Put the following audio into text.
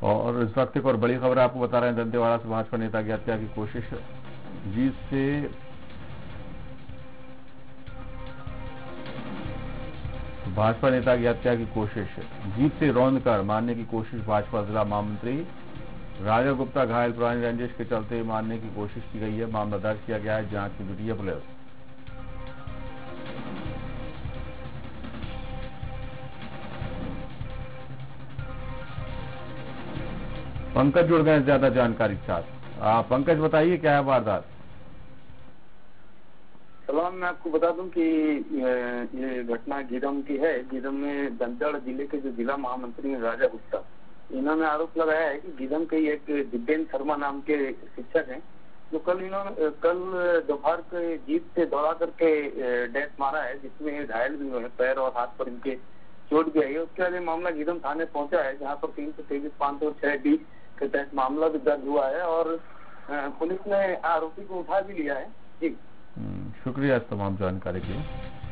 और इस वक्त एक और बड़ी खबर आपको बता रहे हैं, दंतेवाड़ा से भाजपा नेता की हत्या की कोशिश। जीप से भाजपा नेता की हत्या की कोशिश, जीप से रौंद कर मारने की कोशिश। भाजपा जिला महामंत्री राजा गुप्ता घायल, पुरानी रंजिश के चलते मारने की कोशिश की गई है। मामला दर्ज किया गया है, जांच में जुटी है पुलिस। पंकज जुड़ गए ज्यादा जानकारी के साथ। पंकज बताइए क्या है वारदात। सलाम, मैं आपको बता दूं कि ये घटना गीदम की है। गीदम में दंतेवाड़ा जिले के जो जिला महामंत्री हैं राजा गुप्ता, इन्होंने आरोप लगाया है कि गीदम के एक दिव्येंद्र शर्मा नाम के शिक्षक हैं, जो कल दोपहर के जीप से दौड़ा करके डेथ मारा है, जिसमें घायल भी हुए हैं, पैर और हाथ पर इनके चोट भी आई है। उसके बाद ये मामला गीदम थाने पहुंचा है, जहाँ पर 323-506 के तहत मामला भी दर्ज हुआ है और पुलिस ने आरोपी को उठा भी लिया है। जी शुक्रिया इस तमाम जानकारी के लिए।